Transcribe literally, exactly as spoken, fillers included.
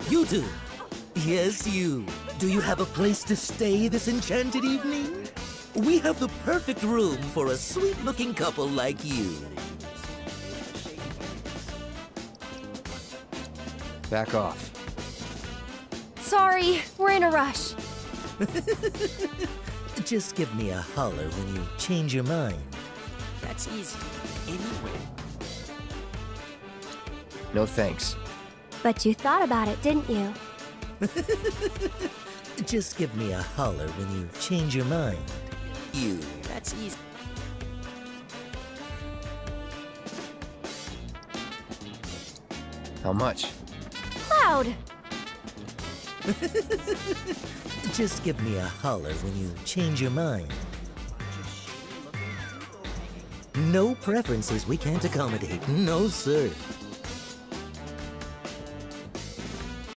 You two. Yes, you. Do you have a place to stay this enchanted evening? We have the perfect room for a sweet-looking couple like you. Back off. Sorry, we're in a rush. Just give me a holler when you change your mind. That's easy. Anyway. No thanks. But you thought about it, didn't you? Just give me a holler when you change your mind. You. That's easy. How much? Cloud! Just give me a holler when you change your mind. No preferences we can't accommodate. No, sir.